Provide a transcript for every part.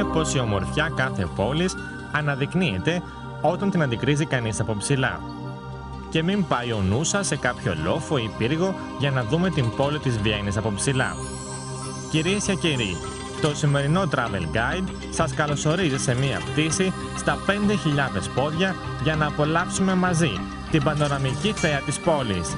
πως η ομορφιά κάθε πόλης αναδεικνύεται όταν την αντικρίζει κανείς από ψηλά. Και μην πάει ο νους σας σε κάποιο λόφο ή πύργο για να δούμε την πόλη της Βιέννης από ψηλά. Κυρίες και κύριοι, το σημερινό Travel Guide σας καλωσορίζει σε μία πτήση στα 5.000 πόδια για να απολαύσουμε μαζί την πανοραμική θέα της πόλης.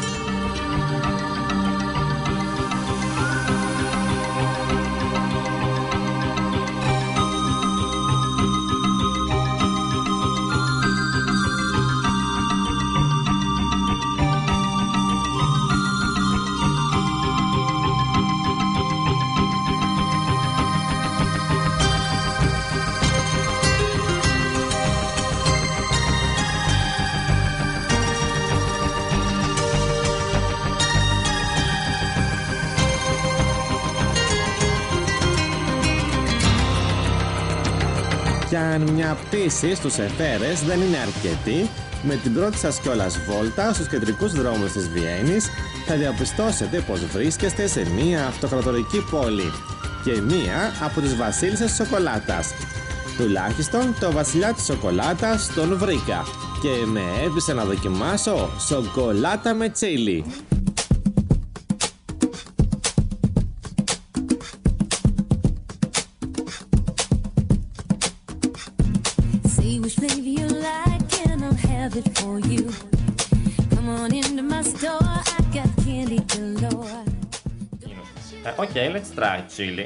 Κι αν μια πτήση στους εθέρες δεν είναι αρκετή, με την πρώτη σας κιόλας βόλτα στους κεντρικούς δρόμους της Βιέννης θα διαπιστώσετε πως βρίσκεστε σε μια αυτοκρατορική πόλη και μία από τις βασίλισσες της σοκολάτας. Τουλάχιστον το βασιλιά της σοκολάτας τον βρήκα και με έβρισε να δοκιμάσω σοκολάτα με τσίλι. Okay, let's try chili.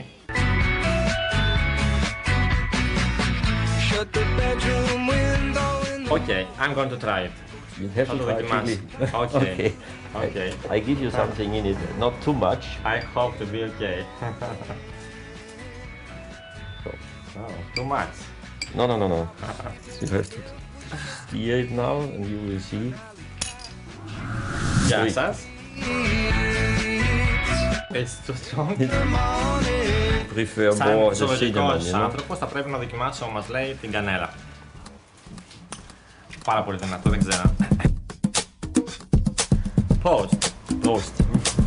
Okay, I'm going to try it. You have to try chili. Okay. Okay. I give you something in it, not too much. I hope to be okay. Oh, too much. No. You have to stir it now and you will see. Γεια σας. It's too strong. Prefer Σαν more the ζωολογικός cinnamon, άνθρωπος θα πρέπει να δοκιμάσω, μας λέει, την κανέλα. Πάρα πολύ δυνατό, δεν ξέρω. Prost. Prost.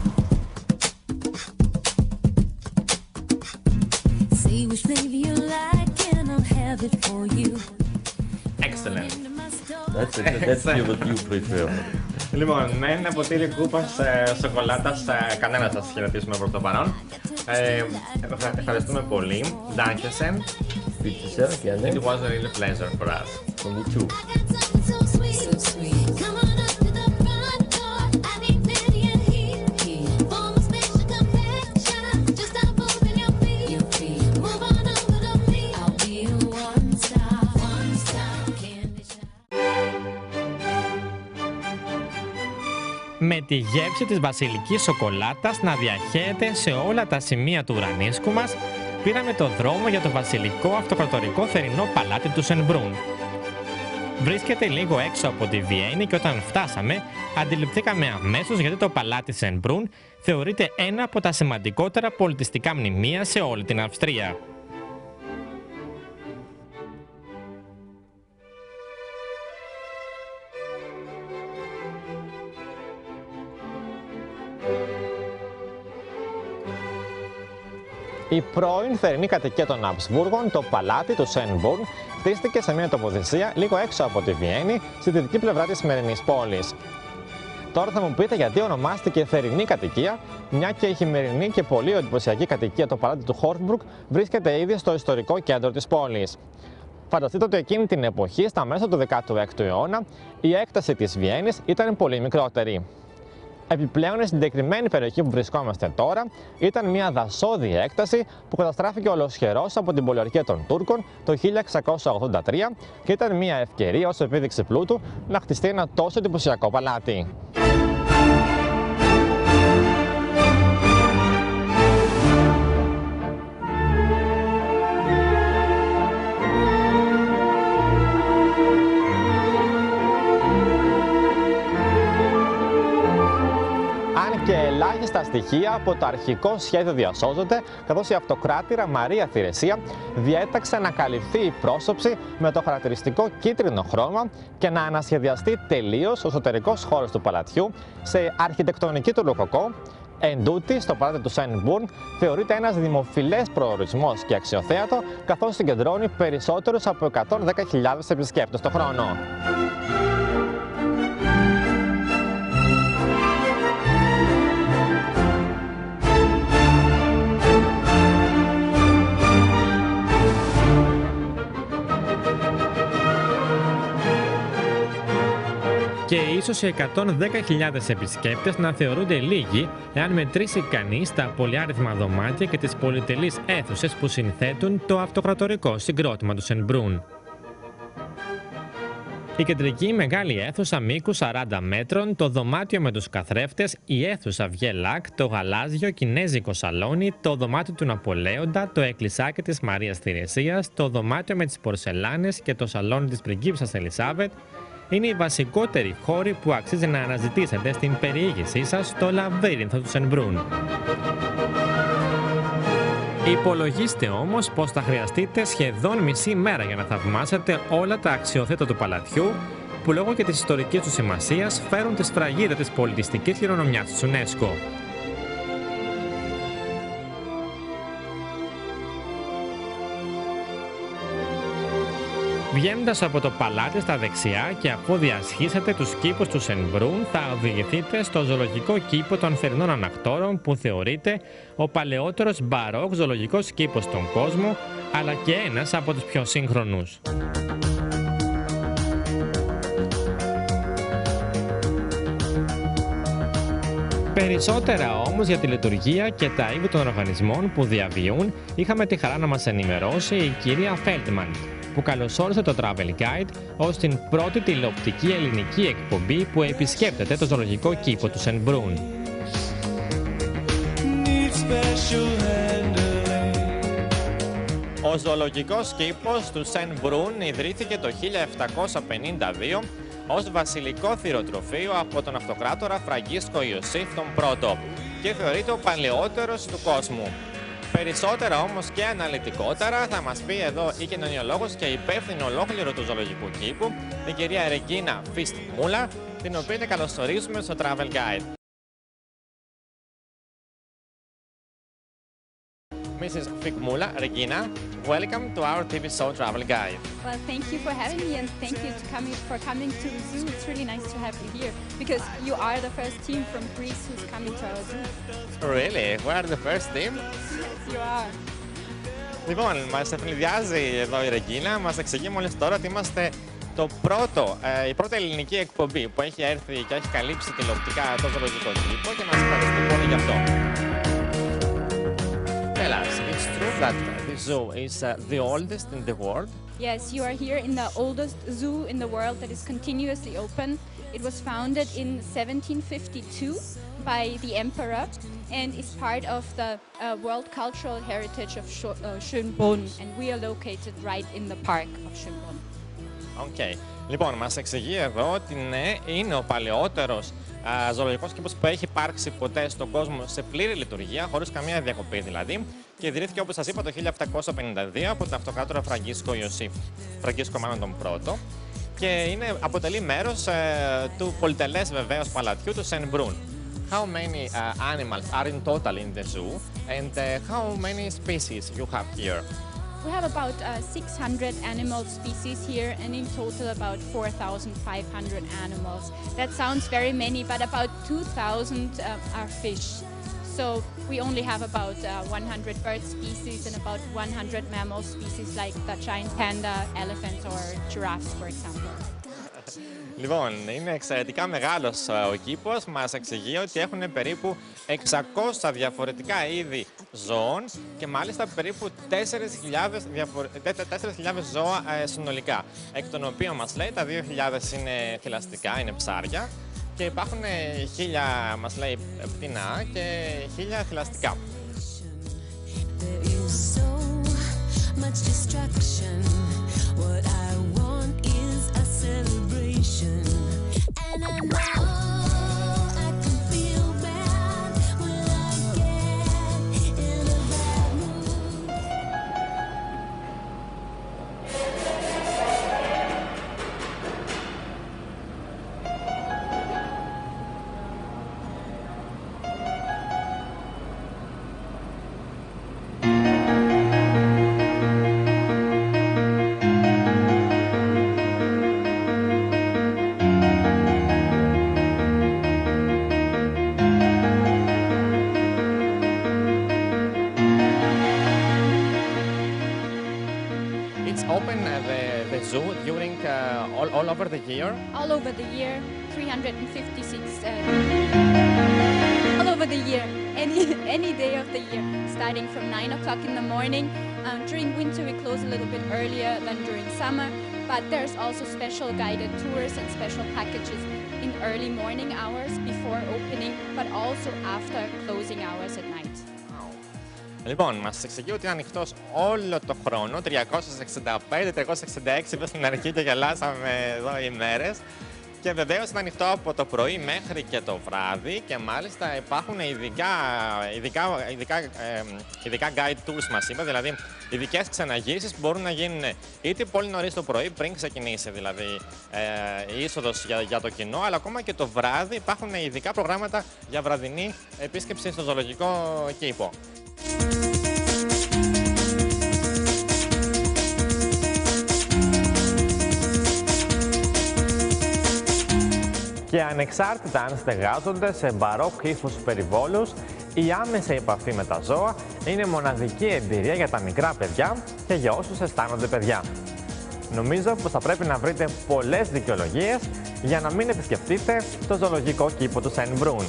Excellent. That's what you prefer. Λοιπόν, με ένα ποτήρι κούπας σοκολάτας κανένα σας χαιρετήσουμε προς το παρόν. Ευχαριστούμε πολύ. Dankeschön. Bitte sehr, gerne. It was a real pleasure for us. For me too. Με τη γεύση της βασιλικής σοκολάτας να διαχέεται σε όλα τα σημεία του ουρανίσκου μας, πήραμε το δρόμο για το βασιλικό αυτοκρατορικό θερινό παλάτι του Σενμπρούν. Βρίσκεται λίγο έξω από τη Βιέννη και όταν φτάσαμε, αντιληφθήκαμε αμέσως γιατί το παλάτι Σενμπρούν θεωρείται ένα από τα σημαντικότερα πολιτιστικά μνημεία σε όλη την Αυστρία. Η πρώην θερινή κατοικία των Αμπσβούργων, το παλάτι του Σενμπρούν, χτίστηκε σε μια τοποθεσία λίγο έξω από τη Βιέννη, στη δυτική πλευρά της σημερινής πόλης. Τώρα θα μου πείτε γιατί ονομάστηκε θερινή κατοικία, μια και η χειμερινή και πολύ εντυπωσιακή κατοικία, το παλάτι του Χόρνμπρουκ, βρίσκεται ήδη στο ιστορικό κέντρο της πόλης. Φανταστείτε ότι εκείνη την εποχή, στα μέσα του 16ου αιώνα, η έκταση της Βιέννης ήταν πολύ μικρότερη. Επιπλέον, η συγκεκριμένη περιοχή που βρισκόμαστε τώρα ήταν μια δασώδη έκταση που καταστράφηκε ολοσχερός από την πολιορκία των Τούρκων το 1683 και ήταν μια ευκαιρία ως επίδειξη πλούτου να χτιστεί ένα τόσο εντυπωσιακό παλάτι. Και ελάχιστα στοιχεία από το αρχικό σχέδιο διασώζονται, καθώς η αυτοκράτηρα Μαρία Θηρεσία διέταξε να καλυφθεί η πρόσωψη με το χαρακτηριστικό κίτρινο χρώμα και να ανασχεδιαστεί τελείως ο εσωτερικός χώρος του παλατιού σε αρχιτεκτονική του Ροκοκό, Εν τούτη, στο παλάτι του Σέινμπουρν θεωρείται ένας δημοφιλές προορισμός και αξιοθέατο, καθώς συγκεντρώνει περισσότερους από 110.000 επισκέπτες το χρόνο. Και ίσως οι 110.000 επισκέπτες να θεωρούνται λίγοι εάν μετρήσει κανείς τα πολυάριθμα δωμάτια και τις πολυτελείς αίθουσες που συνθέτουν το αυτοκρατορικό συγκρότημα του Σέινμπουρν. Η κεντρική μεγάλη αίθουσα μήκους 40 μέτρων, το δωμάτιο με τους καθρέφτες, η αίθουσα Βιελάκ, το γαλάζιο κινέζικο σαλόνι, το δωμάτιο του Ναπολέοντα, το εκκλησάκι της Μαρίας Θηρεσίας, το δωμάτιο με τις πορσελάνες και το σαλόνι της πριγκίπισσας Ελισάβετ είναι οι βασικότεροι χώροι που αξίζει να αναζητήσετε στην περιήγησή σας στο λαβύρινθο του Σέινμπουρν. Υπολογίστε όμως πως θα χρειαστείτε σχεδόν μισή μέρα για να θαυμάσετε όλα τα αξιοθέατα του παλατιού που λόγω και της ιστορικής του σημασίας φέρουν τη σφραγίδα της πολιτιστικής κληρονομιάς της UNESCO. Βγαίνοντας από το παλάτι στα δεξιά και αφού διασχίσετε τους κήπους του Σέινμπουρν, θα οδηγηθείτε στο ζωολογικό κήπο των θερινών ανακτόρων που θεωρείται ο παλαιότερος μπαρόκ ζωολογικός κήπος στον κόσμο, αλλά και ένας από τους πιο σύγχρονους. Περισσότερα όμως για τη λειτουργία και τα είδη των οργανισμών που διαβιούν είχαμε τη χαρά να μας ενημερώσει η κυρία Φέλτμαν, που καλωσόρισε το Travel Guide ως την πρώτη τηλεοπτική ελληνική εκπομπή που επισκέπτεται το ζωολογικό κήπο του Σέινμπουρν. Ο ζωολογικός κήπος του Σέινμπουρν ιδρύθηκε το 1752 ως βασιλικό θηροτροφείο από τον αυτοκράτορα Φραγκίσκο Ιωσήφ τον Πρώτο και θεωρείται ο παλαιότερος του κόσμου. Περισσότερα όμως και αναλυτικότερα θα μας πει εδώ η κοινωνιολόγος και υπεύθυνη ολόκληρου του ζωολογικού κήπου, η κυρία Ρεγκίνα Φιστμούλα, την οποία καλωσορίζουμε στο Travel Guide. Mrs. Figmula, Regina, welcome to our TV show Travel Guide. Well, thank you for having me and thank you for coming to the zoo. It's really nice to have you here because you are the first team from Greece who's coming to our zoo. Really? We are the first team? Yes, you are. Λοιπόν, μας ευνηδιάζει εδώ η Ρεγκίνα, μας εξηγεί μόλις τώρα ότι είμαστε η πρώτη ελληνική εκπομπή που έχει έρθει και έχει καλύψει τηλεοπτικά το ζωολογικό κήπο και μας ευχαριστεί πολύ γι' αυτό. Tell us, it's true that the zoo is the oldest in the world? Yes, you are here in the oldest zoo in the world that is continuously open. It was founded in 1752 by the emperor and is part of the World Cultural Heritage of Schönbrunn, and we are located right in the park of Schönbrunn. Okay. Λοιπόν, μας εξηγεί εδώ ότι ναι, είναι ο παλαιότερος ζωολογικός κήπος που έχει υπάρξει ποτέ στον κόσμο σε πλήρη λειτουργία, χωρίς καμία διακοπή δηλαδή, και ιδρύθηκε, όπως σας είπα, το 1752 από τον αυτοκράτορα Φραγκίσκο Ιωσήφ, Φραγκίσκο μάλλον τον πρώτο, και αποτελεί μέρος του πολυτελές βεβαίως παλατιού του Σέινμπουρν. How many animals are in total in the zoo and how many species you have here? We have about 600 animal species here and in total about 4,500 animals. That sounds very many, but about 2,000 are fish. So we only have about 100 bird species and about 100 mammal species like the giant panda, elephants or giraffes, for example. Λοιπόν, είναι εξαιρετικά μεγάλος ο κήπος. Μας εξηγεί ότι έχουν περίπου 600 διαφορετικά είδη ζώων και μάλιστα περίπου 4.000 ζώα συνολικά. Εκ των οποίων μας λέει τα 2.000 είναι θηλαστικά, είναι ψάρια και υπάρχουν 1.000 μας λέει πτηνά και 1.000 θηλαστικά. all over the year? All over the year, 356. All over the year, any day of the year, starting from 9 o'clock in the morning. During winter, we close a little bit earlier than during summer, but there's also special guided tours and special packages in early morning hours before opening, but also after closing hours at night. Λοιπόν, μας εξηγεί ότι είναι ανοιχτός όλο το χρόνο, 365, 366, είπα στην αρχή και γελάσαμε εδώ ημέρες. Και βεβαίως είναι ανοιχτό από το πρωί μέχρι και το βράδυ και μάλιστα υπάρχουν ειδικά guide tours, μας είπα, δηλαδή ειδικές ξεναγήσεις που μπορούν να γίνουν είτε πολύ νωρίς το πρωί πριν ξεκινήσει δηλαδή η είσοδος για το κοινό, αλλά ακόμα και το βράδυ υπάρχουν ειδικά προγράμματα για βραδινή επίσκεψη στο ζωολογικό κήπο. Και ανεξάρτητα αν στεγάζονται σε μπαρόκ ύφους περιβόλους, η άμεση επαφή με τα ζώα είναι μοναδική εμπειρία για τα μικρά παιδιά και για όσους αισθάνονται παιδιά. Νομίζω πως θα πρέπει να βρείτε πολλές δικαιολογίες για να μην επισκεφτείτε το ζωολογικό κήπο του Σεν Μπρούν.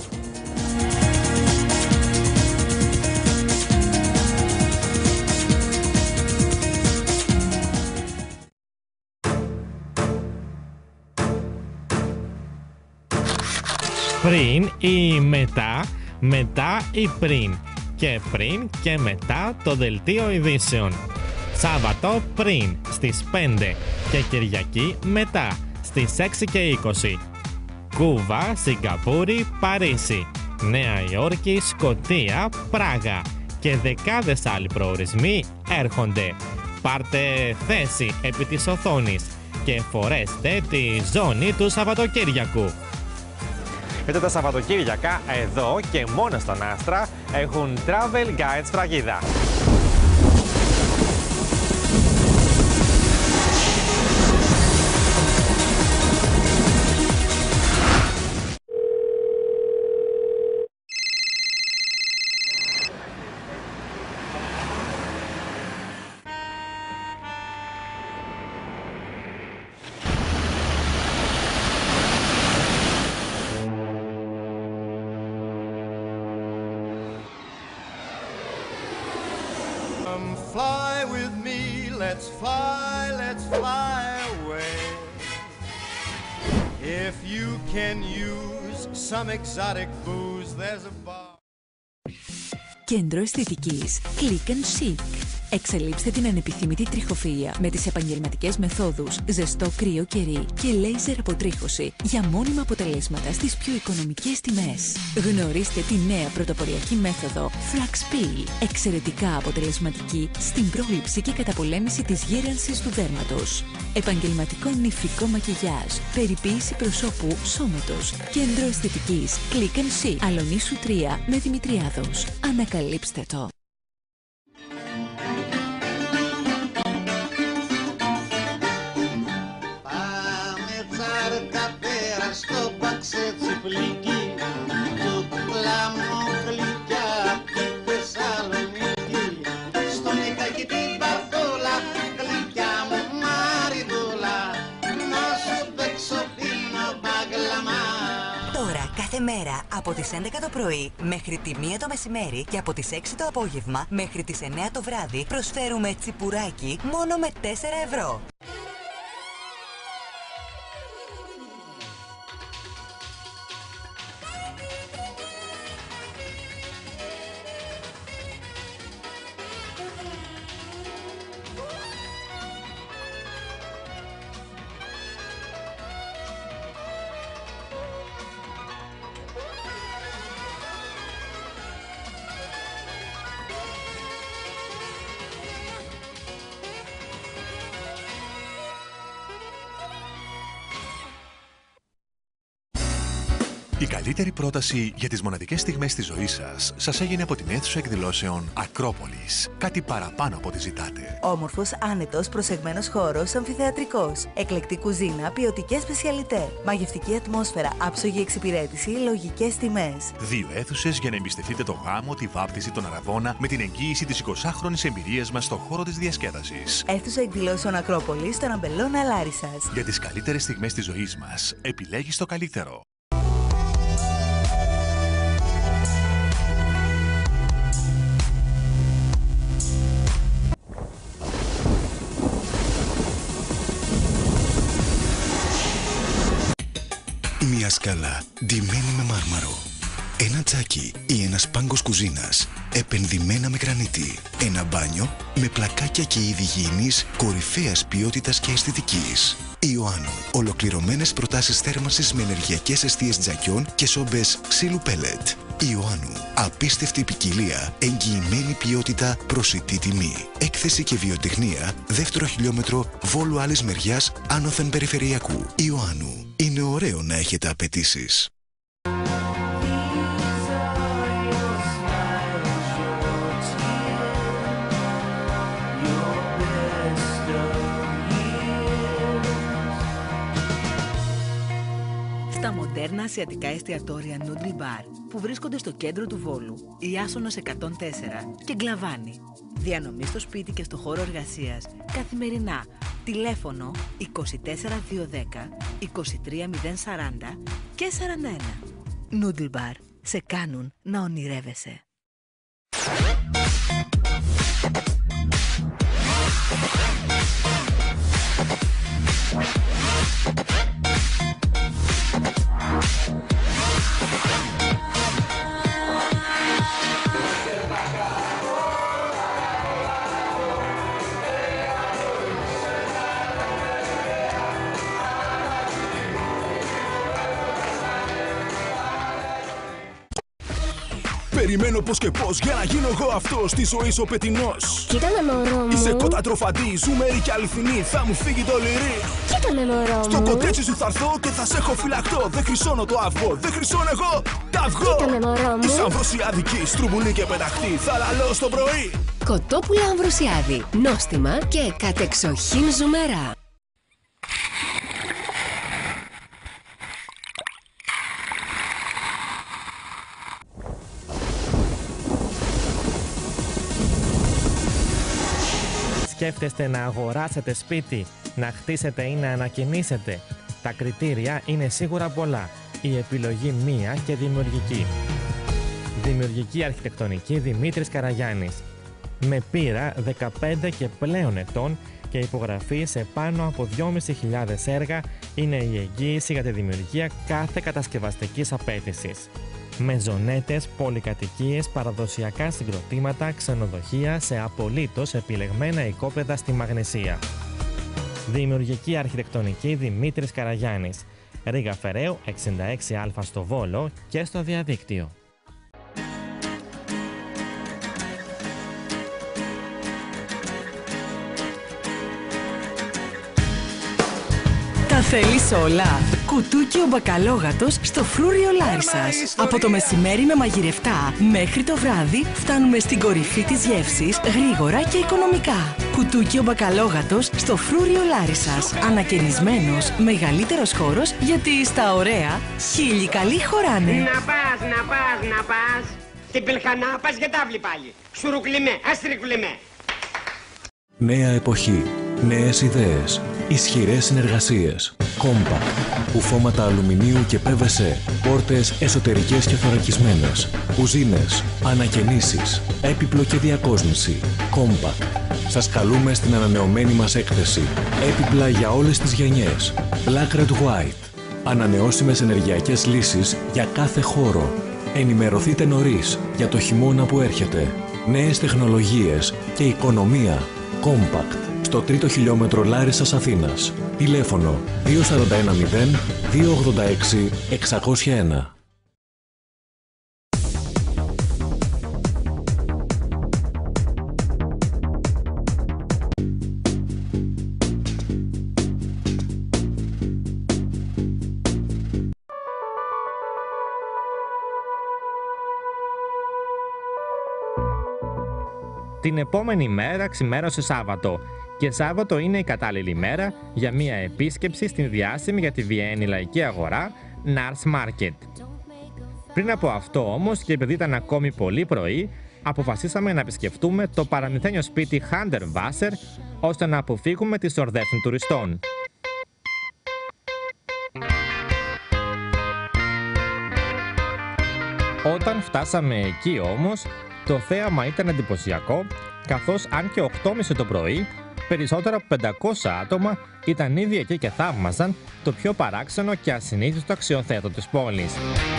Πριν ή μετά, μετά ή πριν. Και πριν και μετά το δελτίο ειδήσεων. Σάββατο πριν στις 5 και Κυριακή μετά στις 6 και 20. Κούβα, Σιγκαπούρη, Παρίσι, Νέα Υόρκη, Σκωτία, Πράγα και δεκάδες άλλοι προορισμοί έρχονται. Πάρτε θέση επί της οθόνης και φορέστε τη ζώνη του Σαββατοκύριακου. Γιατί τα Σαββατοκύριακα εδώ και μόνο στον Άστρα έχουν Travel Guide Σφραγίδα. Fly with me, let's fly away. If you can use some exotic booze, there's a bar. Κέντρο Αισθητικής Click and Chic. Εξελίψτε την ανεπιθύμητη τριχοφυΐα με τις επαγγελματικές μεθόδους ζεστό κρύο κερί και λέιζερ αποτρίχωση για μόνιμα αποτελέσματα στις πιο οικονομικές τιμές. Γνωρίστε τη νέα πρωτοποριακή μέθοδο Flax Peel, εξαιρετικά αποτελεσματική στην πρόληψη και καταπολέμηση της γύρανσης του δέρματος. Επαγγελματικό νηφικό μακιγιάζ, περιποίηση προσώπου, σώματος. Κέντρο Αισθητικής Click and Chic, Αλονίσου 3 με Δημητριάδος. Ανακαλύψτε το. Στο παξετσιπλίκι του κλάμου γλυκιά απ' τη Θεσσαλονίκη. Στον Ικακή την Παρτούλα, γλυκιά μου Μαριδούλα, να σου παίξω πίνω μπαγλαμά. Τώρα κάθε μέρα από τις 11 το πρωί μέχρι τη 1 το μεσημέρι και από τις 6 το απόγευμα μέχρι τις 9 το βράδυ προσφέρουμε τσιπουράκι μόνο με 4 ευρώ. Η καλύτερη πρόταση για τις μοναδικές στιγμές της ζωής σας έγινε από την αίθουσα εκδηλώσεων Ακρόπολης. Κάτι παραπάνω από ό,τι ζητάτε. Όμορφος, άνετος, προσεγμένος χώρος, αμφιθεατρικός. Εκλεκτή κουζίνα, ποιοτικές σπεσιαλιτέ. Μαγευτική ατμόσφαιρα, άψογη εξυπηρέτηση, λογικές τιμές. 2 αίθουσες για να εμπιστευτείτε το γάμο, τη βάπτιση, τον αραβώνα με την εγγύηση της 20χρονης εμπειρίας μας στον χώρο της διασκέδασης. Αίθουσα εκδηλώσεων Ακρόπολης στον Αμπελώνα Λάρισσας. Για τις καλύτερες στιγμές της ζωής μας, επιλέγεις το καλύτερο. Μια σκάλα ντυμένη με μάρμαρο. Ένα τσάκι ή ένας πάγκος κουζίνας επενδυμένα με γρανίτη. Ένα μπάνιο με πλακάκια και είδη υγιεινής κορυφαίας ποιότητας και αισθητικής. Ιωάννου. Ολοκληρωμένες προτάσεις θέρμανσης με ενεργειακές εστίες τζακιών και σόμπες ξύλου πέλετ. Ιωάννου. Απίστευτη ποικιλία, εγγυημένη ποιότητα, προσιτή τιμή. Έκθεση και βιοτεχνία, δεύτερο χιλιόμετρο, Βόλου άλλης μεριάς, άνωθεν περιφερειακού. Ιωάννου. Είναι ωραίο να έχετε απαιτήσεις. Στα μοντέρνα ασιατικά εστιατόρια Noodle Bar που βρίσκονται στο κέντρο του Βόλου, Ιάσονος 104 και Γκλαβάνη. Διανομή στο σπίτι και στο χώρο εργασίας καθημερινά. Τηλέφωνο 24210 23040 και 41. Noodle Bar. Σε κάνουν να ονειρεύεσαι. Περιμένω πώς και πώς για να γίνω εγώ αυτός στη ζωή σου ο πετεινός. Κοίτα με μωρό μου. Είσαι κότα τροφαντή, ζουμερή και αληθινή, θα μου φύγει το λυρί. Κοίτα με μωρό μου. Στο κοτέτσι σου θα έρθω και θα σε έχω φυλακτό. Δεν χρυσώνω το αυγό, δεν χρυσώνω εγώ τα αυγό. Κοίτα με μωρό μου. Είσαι αμβροσιάδικη, στρουμπουλή και πεταχτή, θα λαλώ στο πρωί. Κοτόπουλα Αμβροσιάδη, νόστιμα και κατεξοχήν ζουμερά. Σκέφτεστε να αγοράσετε σπίτι, να χτίσετε ή να ανακαινήσετε? Τα κριτήρια είναι σίγουρα πολλά. Η επιλογή μία και δημιουργική. Δημιουργική αρχιτεκτονική Δημήτρης Καραγιάννης. Με πείρα 15 και πλέον ετών και υπογραφή σε πάνω από 2.500 έργα, είναι η εγγύηση για τη δημιουργία κάθε κατασκευαστικής απέτησης. Μεζονέτες, πολυκατοικίες, παραδοσιακά συγκροτήματα, ξενοδοχεία σε απολύτως επιλεγμένα οικόπεδα στη Μαγνησία. Δημιουργική αρχιτεκτονική Δημήτρης Καραγιάννης. Ρήγα Φεραίου 66Α στο Βόλο και στο διαδίκτυο. Τα θέλεις όλα. Κουτούκι ο μπακαλόγατος στο φρούριο Λάρισσας. Από το μεσημέρι με μαγειρευτά μέχρι το βράδυ φτάνουμε στην κορυφή της γεύσης γρήγορα και οικονομικά. Κουτούκι ο μπακαλόγατος στο φρούριο Λάρισσας. Ανακαινισμένος, μεγαλύτερος χώρος γιατί στα ωραία χίλιοι καλοί χωράνε. Να πας. Στην Πελχανά πας για τάβλη πάλι. Σουρουκλιμέ, αστρικλιμέ. Νέα εποχή. Νέες ιδέες. Ισχυρές συνεργασίες. Compact. Κουφώματα αλουμινίου και PVC. Πόρτες εσωτερικές και θωρακισμένες. Κουζίνες. Ανακαινήσεις. Έπιπλο και διακόσμηση. Compact. Σας καλούμε στην ανανεωμένη μας έκθεση. Έπιπλα για όλες τις γενιές. Black Red White. Ανανεώσιμες ενεργειακές λύσεις για κάθε χώρο. Ενημερωθείτε νωρίς για το χειμώνα που έρχεται. Νέες τεχνολογίες και οικονομία. Compact. Στο 3ο χιλιόμετρο Λάρισσας Αθήνας. Τηλέφωνο 241 0 286 601. Την επόμενη μέρα ξημέρωσε Σάββατο και Σάββατο είναι η κατάλληλη μέρα για μια επίσκεψη στην διάσημη για τη Βιέννη λαϊκή αγορά Nars Market. Πριν από αυτό όμως, και επειδή ήταν ακόμη πολύ πρωί, αποφασίσαμε να επισκεφτούμε το παραμυθένιο σπίτι Hundertwasser ώστε να αποφύγουμε τις ορδές των τουριστών. Όταν φτάσαμε εκεί όμως, το θέαμα ήταν εντυπωσιακό, καθώς αν και 8:30 το πρωί, περισσότερα από 500 άτομα ήταν ήδη εκεί και θαύμαζαν το πιο παράξενο και ασυνήθιστο αξιοθέατο της πόλης.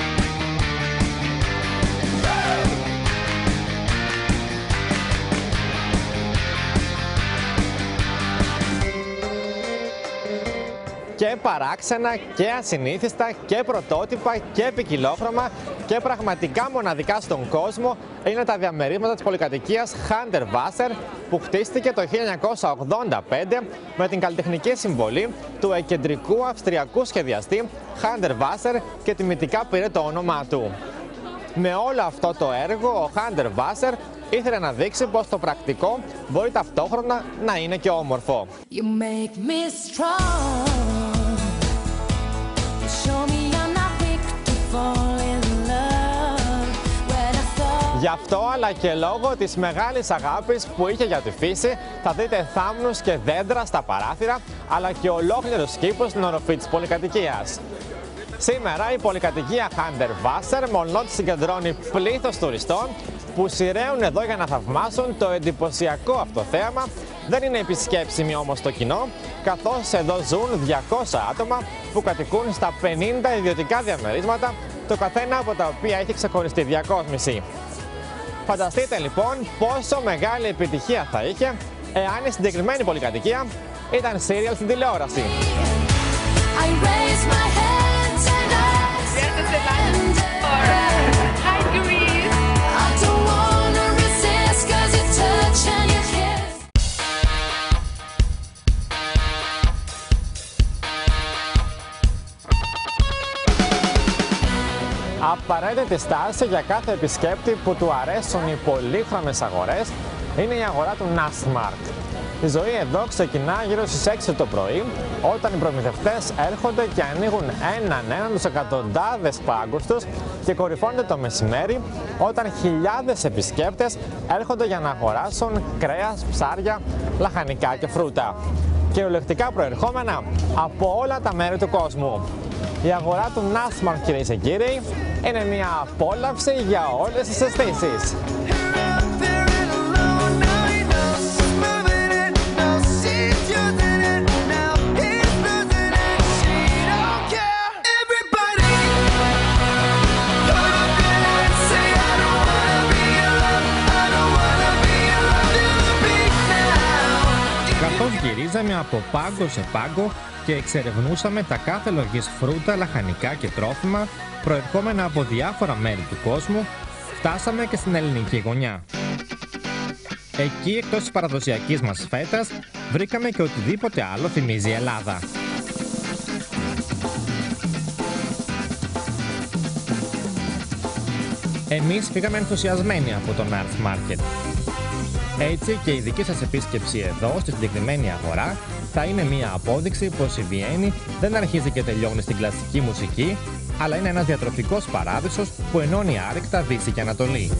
Και παράξενα και ασυνήθιστα και πρωτότυπα και ποικιλόχρωμα και πραγματικά μοναδικά στον κόσμο είναι τα διαμερίσματα της πολυκατοικίας Hundertwasser που χτίστηκε το 1985 με την καλλιτεχνική συμβολή του εκκεντρικού αυστριακού σχεδιαστή Hundertwasser και τιμητικά πήρε το όνομά του. Με όλο αυτό το έργο ο Hundertwasser ήθελε να δείξει πως το πρακτικό μπορεί ταυτόχρονα να είναι και όμορφο. Γι' αυτό, αλλά και λόγω της μεγάλης αγάπης που είχε για τη φύση, θα δείτε θάμνους και δέντρα στα παράθυρα, αλλά και ολόκληρους κήπους στην οροφή της πολυκατοικίας. Σήμερα η πολυκατοικία Hundertwasser μολονότι συγκεντρώνει πλήθος τουριστών που σειραίουν εδώ για να θαυμάσουν το εντυπωσιακό αυτό θέαμα, δεν είναι επισκέψιμη όμως το κοινό, καθώς εδώ ζουν 200 άτομα που κατοικούν στα 50 ιδιωτικά διαμερίσματα, το καθένα από τα οποία έχει ξεχωριστή διακόσμηση. Φανταστείτε λοιπόν πόσο μεγάλη επιτυχία θα είχε εάν η συγκεκριμένη πολυκατοικία ήταν σύριαλ στην τηλεόραση. Απαραίτητη στάση για κάθε επισκέπτη που του αρέσουν οι πολύχρωμες αγορές είναι η αγορά του Nars Market. Η ζωή εδώ ξεκινά γύρω στις 6 το πρωί, όταν οι προμηθευτές έρχονται και ανοίγουν έναν τους εκατοντάδες πάγκους τους και κορυφώνεται το μεσημέρι, όταν χιλιάδες επισκέπτες έρχονται για να αγοράσουν κρέας, ψάρια, λαχανικά και φρούτα. Κυριολεκτικά προερχόμενα από όλα τα μέρη του κόσμου. Η αγορά του Nars Market, κυρίες και κύριοι, είναι μια απόλαυση για όλες τις αισθήσεις. Καθώς γυρίζαμε από πάγκο σε πάγκο και εξερευνούσαμε τα κάθε λογής φρούτα, λαχανικά και τρόφιμα προερχόμενα από διάφορα μέρη του κόσμου, φτάσαμε και στην ελληνική γωνιά. Εκεί, εκτός της παραδοσιακής μας φέτας, βρήκαμε και οτιδήποτε άλλο θυμίζει Ελλάδα. Εμείς φύγαμε ενθουσιασμένοι από το Nars Market. Έτσι και η δική σας επίσκεψη εδώ, στη συγκεκριμένη αγορά, θα είναι μια απόδειξη πως η Βιέννη δεν αρχίζει και τελειώνει στην κλασική μουσική, αλλά είναι ένας διατροφικός παράδεισος που ενώνει άρρηκτα Δύση και Ανατολή.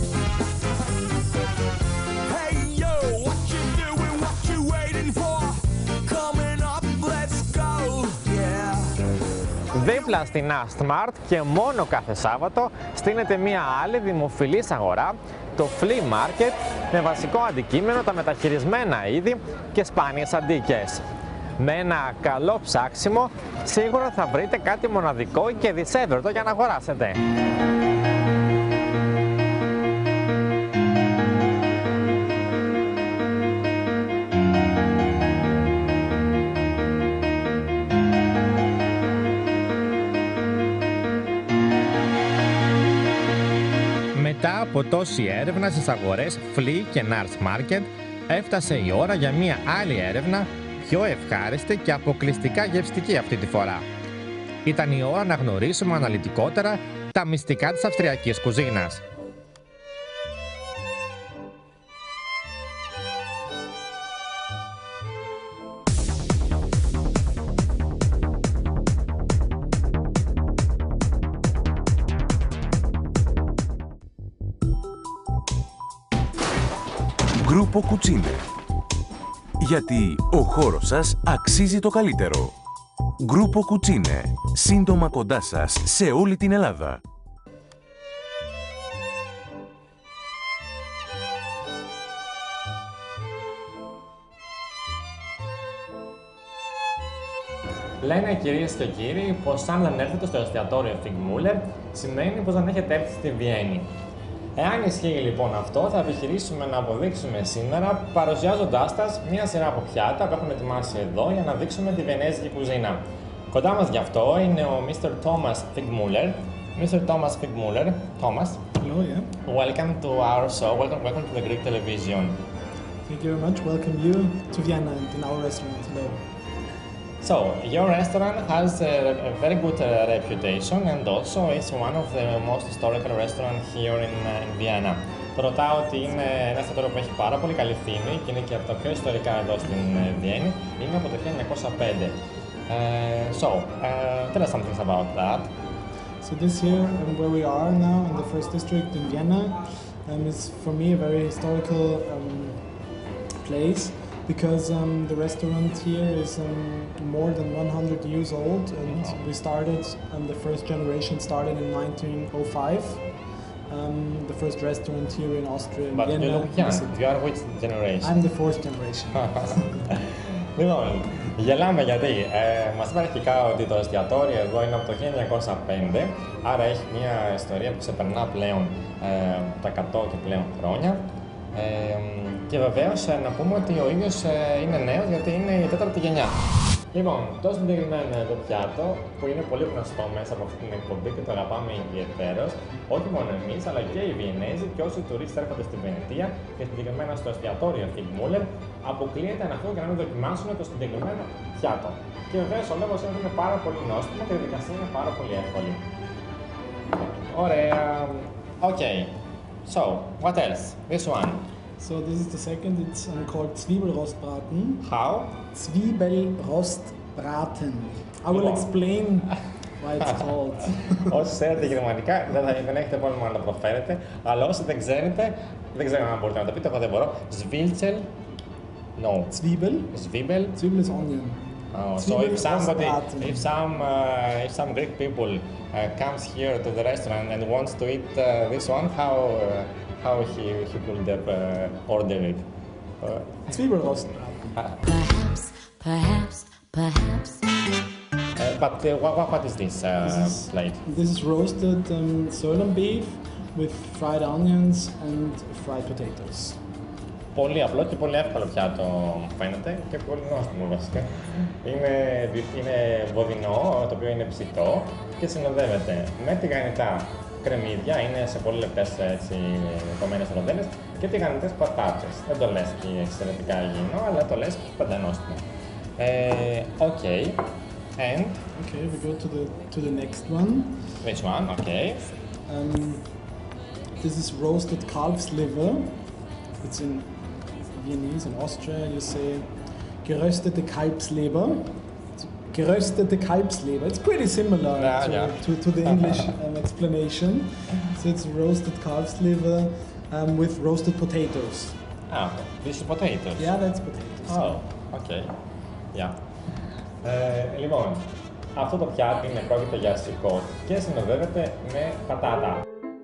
Δίπλα στην Nars Market και μόνο κάθε Σάββατο στείνεται μια άλλη δημοφιλής αγορά, το Flea Market, με βασικό αντικείμενο τα μεταχειρισμένα είδη και σπάνιες αντίκες. Με ένα καλό ψάξιμο σίγουρα θα βρείτε κάτι μοναδικό και δισεύρετο για να αγοράσετε. Μετά από τόση έρευνα στις αγορές Flea και Nars Market, έφτασε η ώρα για μια άλλη έρευνα, πιο ευχάριστη και αποκλειστικά γευστική αυτή τη φορά. Ήταν η ώρα να γνωρίσουμε αναλυτικότερα τα μυστικά της αυστριακής κουζίνας. Γκρούπο Κουτσίνε. Γιατί ο χώρος σας αξίζει το καλύτερο. Γκρούπο Κουτσίνε. Σύντομα κοντά σας σε όλη την Ελλάδα. Λένε κυρίες και κύριοι πως αν δεν έρθετε στο εστιατόριο Figmüller σημαίνει πως δεν έχετε έρθει στη Βιέννη. Εάν ισχύει λοιπόν αυτό, θα επιχειρήσουμε να αποδείξουμε σήμερα παρουσιάζοντάς σας μια σειρά από πιάτα που έχουμε ετοιμάσει εδώ για να δείξουμε τη βιενέζικη κουζίνα. Κοντά μας γι' αυτό είναι ο Mr. Thomas Figmüller. Mr. Thomas Figmüller. Thomas. Hello, yeah. Welcome to our show. Welcome to the Greek television. Thank you very much. Welcome you to Vienna and in our restaurant. Hello. So, your restaurant has a very good reputation and also it's one of the most historical restaurants here in Vienna. Το ρωτάω ότι είναι ένα εστιατόριο που έχει πάρα πολύ καλή φήμη και είναι και από τα πιο ιστορικά εδώ στην Βιέννη. Είναι από το 1905. So, tell us some things about that. So this here, where we are now in the first district in Vienna, is for me a very historical place. Because the restaurant here is more than 100 years old, and we started, the first generation started in 1905. The first restaurant here in Austria, in Vienna. But you look young. You are which generation? I'm the fourth generation. Λοιπόν, γελάμε γιατί μας είπε αρχικά ότι το εστιατόριο εδώ είναι από το 1905, άρα έχει μια ιστορία που ξεπερνά πλέον τα 100 και πλέον χρόνια. Και βεβαίως να πούμε ότι ο ίδιος είναι νέος γιατί είναι η 4η γενιά. Λοιπόν, το συγκεκριμένο εδώ πιάτο που είναι πολύ γνωστό μέσα από αυτή την εκπομπή και το αγαπάμε ιδιαιτέρως, όχι μόνο εμείς αλλά και οι Βιενέζοι και όσοι τουρίστες έρχονται στη Βενετία και συγκεκριμένα στο εστιατόριο Figmüller, αποκλείεται να φύγουν και να μην δοκιμάσουν το συγκεκριμένο πιάτο. Και βεβαίως ο λόγος είναι ότι είναι πάρα πολύ νόστιμο και η διαδικασία είναι πάρα πολύ εύκολη. Ωραία. Okay. So, what else? This one. So this is the second, it's called Zwiebelrostbraten. How? Zwiebelrostbraten. I will explain why it's called. Όσοι ξέρετε γερμανικά δεν έχετε πρόβλημα να το προφέρετε, αλλά όσοι δεν ξέρετε, δεν ξέρω αν μπορείτε να το πείτε, εγώ δεν μπορώ. Zwilzel? No. Zwiebel? Zwiebel? Zwiebel is onion. Oh, so if some Greek people comes here to the restaurant and wants to eat this one, how he could order it? Zwiebelrostbraten. Perhaps. But what is this plate? This is roasted sirloin beef with fried onions and fried potatoes. Πολύ απλό και πολύ εύκολο πιάτο φαίνεται και πολύ νόστιμο βασικά. Είναι βοδινό, το οποίο είναι ψητό και συνοδεύεται με τηγανιτά κρεμμύδια, είναι σε πολύ λεπτές κομμένες ροδέλες και τηγανιτές πατάτες. Δεν το λες και εξαιρετικά υγιεινό, αλλά το λες πεντανόστιμο. Okay. And? Okay, we go to the next one. Which one? Okay. This is roasted calf's liver. It's in Viennese, in Austria, you say geröstete Kalbsleber. Geröstete Kalbsleber. It's pretty similar to the English explanation. So it's roasted calf's liver with roasted potatoes. Ah, this is potatoes? Yeah, that's potatoes. Oh, okay. Yeah. Λοιπόν, αυτό το πιάτο πρόκειται για σικότ και συνοδεύεται με πατάτα.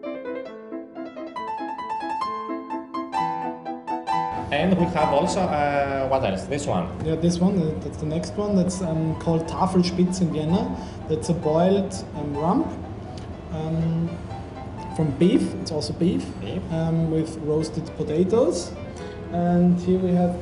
And we have also, what else? This one? Yeah, this one, that's the next one. That's called Tafelspitz in Vienna. That's a boiled rump from beef. It's also beef. With roasted potatoes. And here we have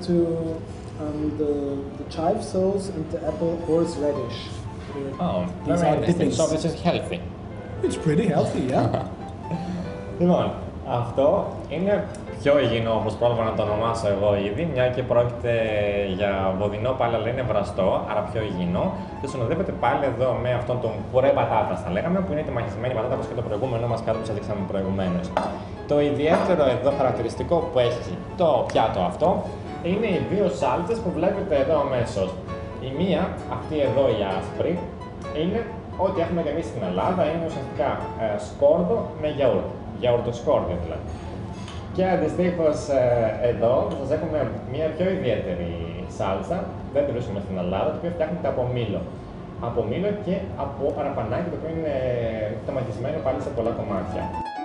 the chive sauce and the apple horseradish. Oh, these are dippings. So this is healthy. It's pretty healthy, yeah. Λοιπόν, αυτό είναι πιο υγιεινό όπως πρόλαβα να το ονομάσω εγώ ήδη, μια και πρόκειται για βοδινό πάλι, αλλά είναι βραστό, άρα πιο υγιεινό. Και συνοδεύεται πάλι εδώ με αυτόν τον πουρέ πατάτας, θα λέγαμε, που είναι τη μαγισμένη πατάτα όπως και το προηγούμενο μας κάτω που σας δείξαμε προηγουμένως. Το ιδιαίτερο εδώ χαρακτηριστικό που έχει το πιάτο αυτό είναι οι δύο σάλτσες που βλέπετε εδώ αμέσως. Η μία, αυτή εδώ η άσπρη, είναι ό,τι έχουμε και εμείς στην Ελλάδα, είναι ουσιαστικά σκόρδο με γιαούρτι. Γιαουρτοσκόρδο δηλαδή. Και αντιστοίχως εδώ σας έχουμε μια πιο ιδιαίτερη σάλτσα, δεν τη βρίσκουμε στην Ελλάδα, το οποίο φτιάχνεται από μήλο. Από μήλο και από παραπανάκι, το οποίο είναι τομαχισμένο πάλι σε πολλά κομμάτια.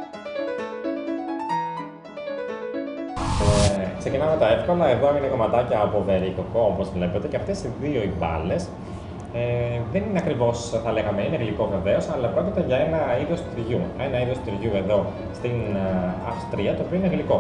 Ξεκινάμε τα εύκολα. Εδώ είναι κομματάκια από βερίκοκο, όπως βλέπετε, και αυτές οι δύο οι μπάλες δεν είναι ακριβώς, θα λέγαμε, είναι γλυκό βεβαίως, αλλά πρόκειται για ένα είδος τυριού. Ένα είδος τυριού εδώ στην Αυστρία, το οποίο είναι γλυκό.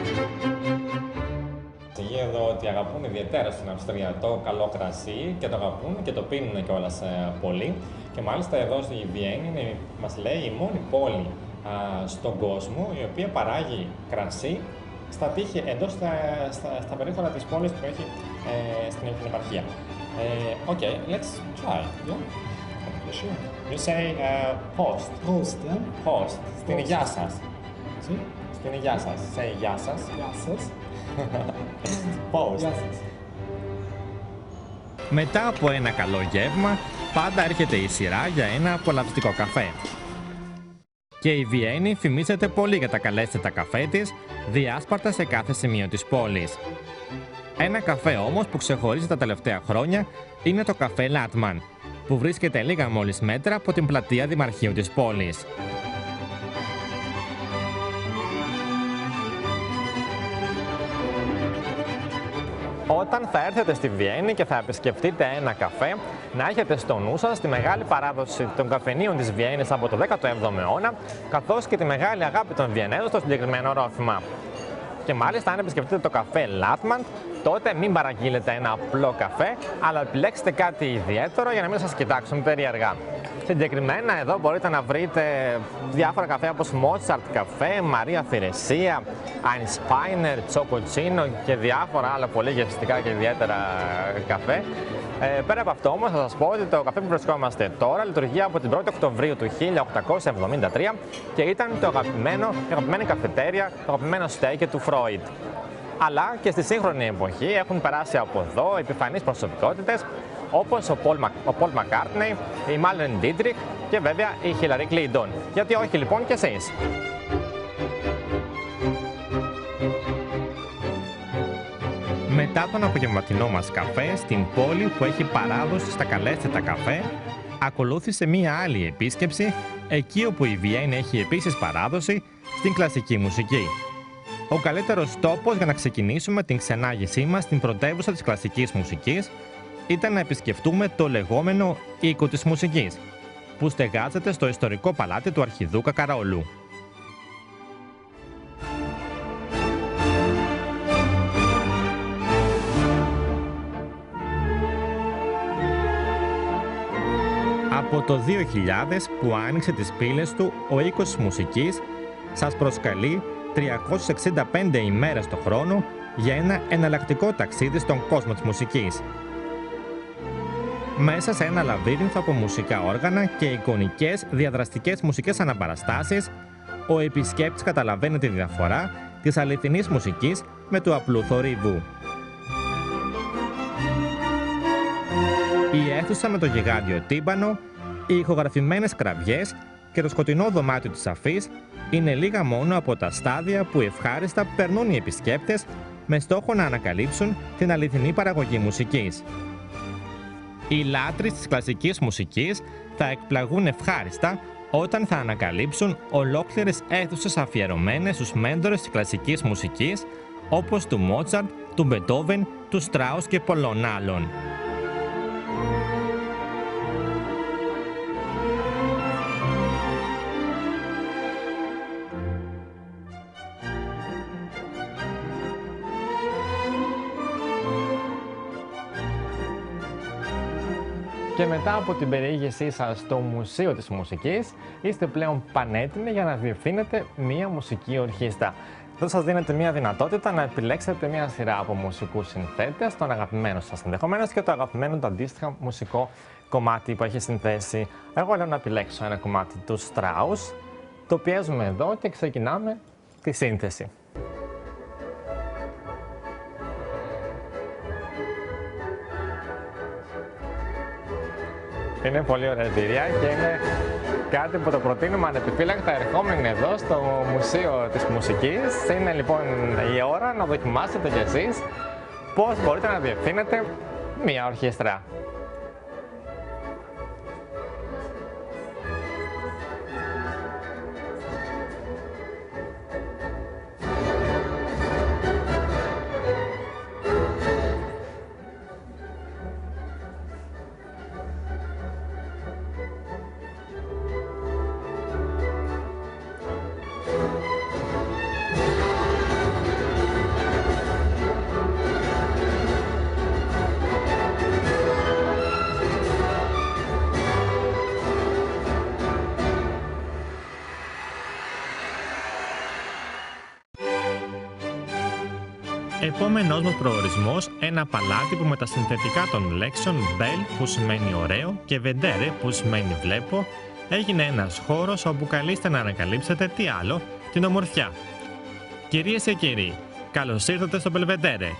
Εξηγεί εδώ ότι αγαπούν ιδιαίτερα στην Αυστρία το καλό κρασί και το αγαπούν και το πίνουν κιόλας πολύ. Και μάλιστα εδώ στη Βιέννη είναι, μας λέει, η μόνη πόλη στον κόσμο η οποία παράγει κρασί στα τείχη, εντός στα περίχωρα της πόλης που έχει στην επαρχία. Okay, let's try. Yeah. Sure. You say Prost. Prost, yeah. Prost. Στην υγειά σας. See? Στην υγειά σας. Say υγειά σας. Γεια σας. Prost. Γεια σας. Μετά από ένα καλό γεύμα, πάντα έρχεται η σειρά για ένα απολαυστικό καφέ. Και η Βιέννη φημίζεται πολύ για τα καλέσθητα καφέ της, διάσπαρτα σε κάθε σημείο της πόλης. Ένα καφέ όμως που ξεχωρίζει τα τελευταία χρόνια είναι το καφέ Lattmann, που βρίσκεται λίγα μόλις μέτρα από την πλατεία Δημαρχείου της πόλης. Όταν θα έρθετε στη Βιέννη και θα επισκεφτείτε ένα καφέ, να έχετε στο νου σας τη μεγάλη παράδοση των καφενείων της Βιέννης από το 17ο αιώνα, καθώς και τη μεγάλη αγάπη των Βιενέζων στο συγκεκριμένο ρόφημα. Και μάλιστα, αν επισκεφτείτε το καφέ Lattmann, τότε μην παραγγείλετε ένα απλό καφέ, αλλά επιλέξτε κάτι ιδιαίτερο για να μην σας κοιτάξουν περίεργα. Συγκεκριμένα, εδώ μπορείτε να βρείτε διάφορα καφέ όπως Mozart καφέ, Μαρία Θηρεσία, Einspiner, Τσοκοτσίνο και διάφορα άλλα πολύ γευστικά και ιδιαίτερα καφέ. Πέρα από αυτό όμως θα σας πω ότι το καφέ που βρισκόμαστε τώρα λειτουργεί από την 1η Οκτωβρίου του 1873 και ήταν η αγαπημένη καφετέρια, το αγαπημένο στέκι του Φρόιντ. Αλλά και στη σύγχρονη εποχή έχουν περάσει από εδώ επιφανείς προσωπικότητες όπως ο Paul McCartney, η Marlene Dietrich και βέβαια η Hillary Clinton. Γιατί όχι λοιπόν και εσείς. Μετά τον απογευματινό μας καφέ στην πόλη που έχει παράδοση στα καλέσθητα καφέ, ακολούθησε μία άλλη επίσκεψη εκεί όπου η Βιέννη έχει επίσης παράδοση στην κλασική μουσική. Ο καλύτερος τόπος για να ξεκινήσουμε την ξενάγησή μας στην πρωτεύουσα της κλασικής μουσικής ήταν να επισκεφτούμε το λεγόμενο οίκο της μουσικής, που στεγάζεται στο ιστορικό παλάτι του Αρχιδούκα Καραολού. Από το 2000 που άνοιξε τις πύλες του, ο οίκος της μουσικής σας προσκαλεί 365 ημέρες το χρόνο για ένα εναλλακτικό ταξίδι στον κόσμο της μουσικής. Μέσα σε ένα λαβύρινθο από μουσικά όργανα και εικονικές διαδραστικές μουσικές αναπαραστάσεις, ο επισκέπτης καταλαβαίνει τη διαφορά της αληθινής μουσικής με του απλού θορύβου. Η αίθουσα με το γιγάντιο τύμπανο, οι ηχογραφημένες κραυγές και το σκοτεινό δωμάτιο της αφής είναι λίγα μόνο από τα στάδια που ευχάριστα περνούν οι επισκέπτες με στόχο να ανακαλύψουν την αληθινή παραγωγή μουσικής. Οι λάτρεις της κλασικής μουσικής θα εκπλαγούν ευχάριστα όταν θα ανακαλύψουν ολόκληρες αίθουσες αφιερωμένες στους μέντορες της κλασικής μουσικής όπως του Μότσαρτ, του Μπετόβεν, του Στράους και πολλών άλλων. Και μετά από την περιήγησή σας στο Μουσείο της Μουσικής, είστε πλέον πανέτοιμοι για να διευθύνετε μία μουσική ορχήστρα. Εδώ σας δίνετε μία δυνατότητα να επιλέξετε μία σειρά από μουσικούς συνθέτες, τον αγαπημένο σας ενδεχομένως και το αγαπημένο το αντίστοιχα μουσικό κομμάτι που έχει συνθέσει. Εγώ λέω να επιλέξω ένα κομμάτι του Strauss, το πιέζουμε εδώ και ξεκινάμε τη σύνθεση. Είναι πολύ ωραία εμπειρία και είναι κάτι που το προτείνουμε ανεπιφύλακτα ερχόμενοι εδώ στο Μουσείο της Μουσικής. Είναι λοιπόν η ώρα να δοκιμάσετε κι εσείς πώς μπορείτε να διευθύνετε μία ορχήστρα. Επόμενος μας προορισμός, ένα παλάτι που με τα συνθετικά των λέξεων bel που σημαίνει ωραίο και vedere που σημαίνει βλέπω, έγινε ένας χώρος όπου καλείστε να ανακαλύψετε τι άλλο, την ομορφιά. Κυρίες και κύριοι, καλώς ήρθατε στο Belvedere.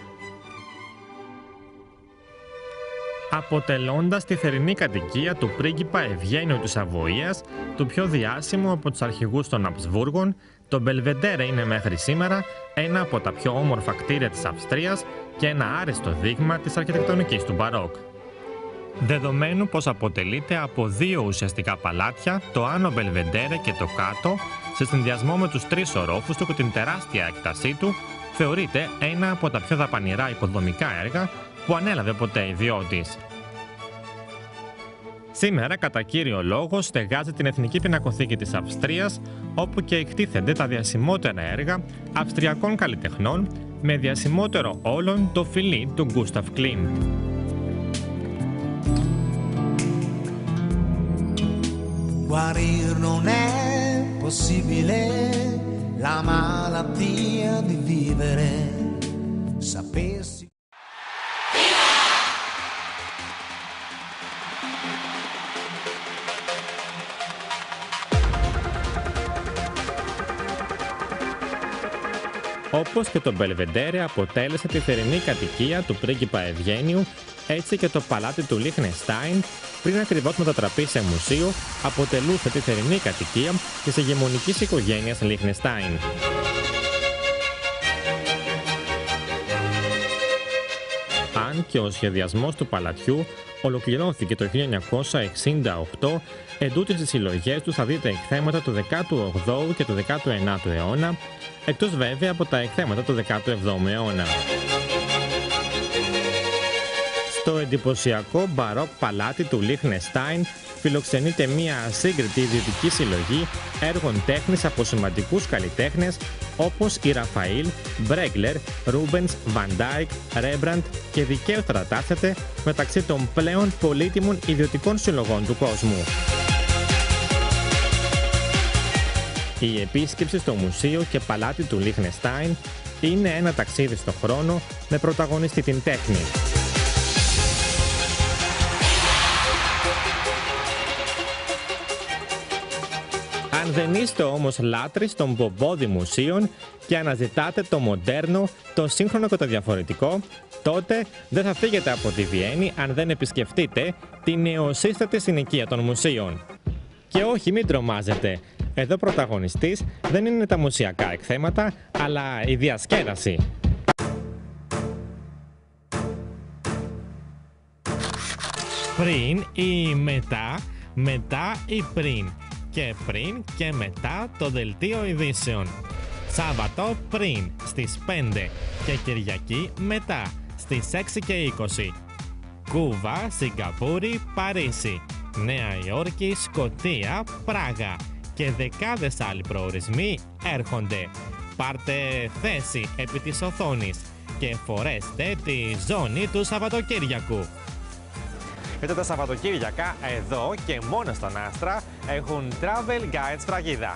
Αποτελώντας τη θερινή κατοικία του πρίγκιπα Ευγένιου της Σαβοίας, του πιο διάσημου από τους αρχηγούς των Αμπσβούργων, το Belvedere είναι μέχρι σήμερα ένα από τα πιο όμορφα κτίρια της Αυστρίας και ένα άριστο δείγμα της αρχιτεκτονικής του Μπαρόκ. Δεδομένου πως αποτελείται από δύο ουσιαστικά παλάτια, το Άνω Belvedere και το κάτω, σε συνδυασμό με τους τρεις ορόφους του και την τεράστια έκτασή του, θεωρείται ένα από τα πιο δαπανηρά υποδομικά έργα που ανέλαβε ποτέ ιδιώτης. Σήμερα, κατά κύριο λόγο, στεγάζει την Εθνική Πινακοθήκη της Αυστρίας, όπου και εκτίθενται τα διασημότερα έργα αυστριακών καλλιτεχνών, με διασημότερο όλων το φιλί του Γκούσταφ Κλίντ. Guarir non è possibile la malattia di vivere, sapessi. Όπως και το Belvedere αποτέλεσε τη θερινή κατοικία του πρίγκιπα Ευγένιου, έτσι και το παλάτι του Λίχνεστάιν, πριν ακριβώς μετατραπεί σε μουσείο, αποτελούσε τη θερινή κατοικία της ηγεμονικής οικογένειας Λίχνεστάιν. Αν και ο σχεδιασμός του παλατιού ολοκληρώθηκε το 1968, εντούτοις στις συλλογές του θα δείτε εκθέματα του 18ου και του 19ου αιώνα, εκτός βέβαια από τα εκθέματα του 17ου αιώνα. Στο εντυπωσιακό μπαρόκ παλάτι του Λίχνεστάιν φιλοξενείται μια ασύγκριτη ιδιωτική συλλογή έργων τέχνης από σημαντικούς καλλιτέχνες όπως η Ραφαήλ, Μπρέγκλερ, Ρούμπενς, Βαν Ντάικ, Ρέμπραντ και δικαίως θα τα τάσετε μεταξύ των πλέον πολύτιμων ιδιωτικών συλλογών του κόσμου. Η επίσκεψη στο μουσείο και παλάτι του Λίχνεστάιν είναι ένα ταξίδι στο χρόνο με πρωταγωνιστή την τέχνη. Αν δεν είστε όμως λάτρεις των μπομπόδι μουσείων και αναζητάτε το μοντέρνο, το σύγχρονο και το διαφορετικό, τότε δεν θα φύγετε από τη Βιέννη αν δεν επισκεφτείτε τη νεοσύστατη συνοικία των μουσείων. Και όχι, μην τρομάζετε, εδώ πρωταγωνιστής δεν είναι τα μουσιακά εκθέματα, αλλά η διασκέδαση. Πριν ή μετά, μετά ή πριν. Και πριν και μετά το δελτίο ειδήσεων. Σάββατο πριν στις 5 και Κυριακή μετά στις 6 και 20. Κούβα, Σιγκαπούρη, Παρίσι, Νέα Υόρκη, Σκωτία, Πράγα και δεκάδες άλλοι προορισμοί έρχονται. Πάρτε θέση επί της οθόνης και φορέστε τη ζώνη του Σαββατοκύριακου. Γιατί τα Σαββατοκύριακα εδώ και μόνο στον Άστρα έχουν Travel Guide Σφραγίδα.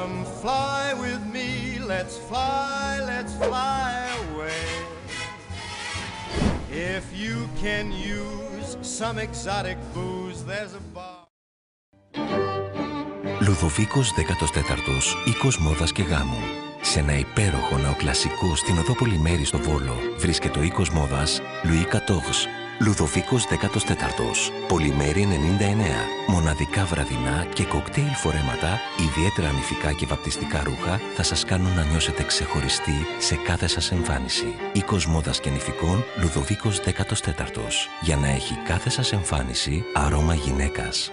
Come fly with me, let's fly away. If you can use some exotic booze, there's a bar. Λουδοβίκος 14ος, οίκος μόδας και γάμου. Σε ένα υπέροχο νεοκλασικό στην οδό Πολυμέρη στο Βόλο βρίσκεται ο οίκος μόδας Louis XIV. Λουδοβίκος 14ος, Πολυμέρη 99. Μοναδικά βραδινά και κοκτέιλ φορέματα, ιδιαίτερα νηφικά και βαπτιστικά ρούχα θα σας κάνουν να νιώσετε ξεχωριστοί σε κάθε σας εμφάνιση. Οίκος μόδας και νηφικών Λουδοβίκος 14ος. Για να έχει κάθε σας εμφάνιση αρώμα γυναίκας.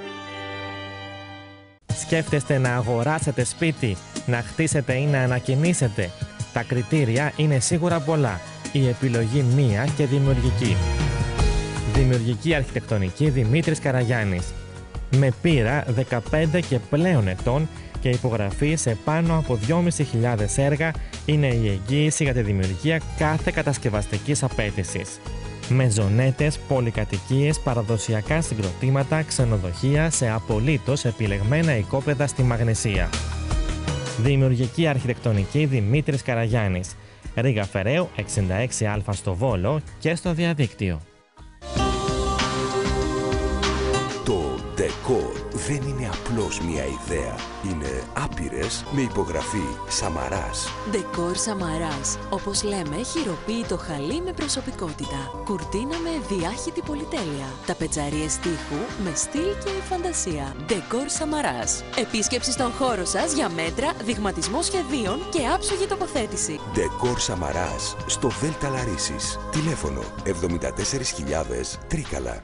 Σκέφτεστε να αγοράσετε σπίτι, να χτίσετε ή να ανακαινήσετε? Τα κριτήρια είναι σίγουρα πολλά. Η επιλογή μία και δημιουργική. Δημιουργική αρχιτεκτονική Δημήτρης Καραγιάννης. Με πείρα 15 και πλέον ετών και υπογραφή σε πάνω από 2.500 έργα, είναι η εγγύηση για τη δημιουργία κάθε κατασκευαστικής απέτησης. Μεζονέτες, πολυκατοικίες, παραδοσιακά συγκροτήματα, ξενοδοχεία σε απολύτως επιλεγμένα οικόπεδα στη Μαγνησία. Δημιουργική αρχιτεκτονική Δημήτρης Καραγιάννης. Ρήγα Φεραίου 66Α στο Βόλο και στο διαδίκτυο. Το decor δεν είναι απλώς μια ιδέα. Είναι άπειρες με υπογραφή Σαμαράς. Decor Σαμαράς. Όπως λέμε, χειροποίητο χαλί με προσωπικότητα. Κουρτίνα με διάχυτη πολυτέλεια. Ταπετσαρίες τείχου με στυλ και φαντασία. Decor Σαμαράς. Επίσκεψη στον χώρο σας για μέτρα, δειγματισμό σχεδίων και άψογη τοποθέτηση. Decor Σαμαράς. Στο Δέλτα Λαρίσης. Τηλέφωνο 74.000 Τρίκαλα.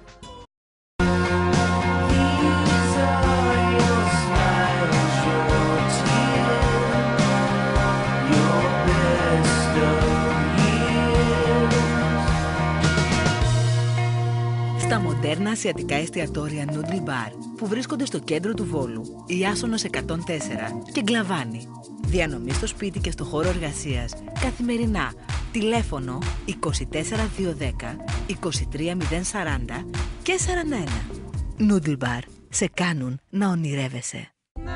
Στα μοντέρνα ασιατικά εστιατόρια Noodle Bar που βρίσκονται στο κέντρο του Βόλου, Ιάσονος 104 και Γκλαβάνη. Διανομή στο σπίτι και στο χώρο εργασίας καθημερινά. Τηλέφωνο 24210 23040 και 41. Noodle Bar. Σε κάνουν να ονειρεύεσαι.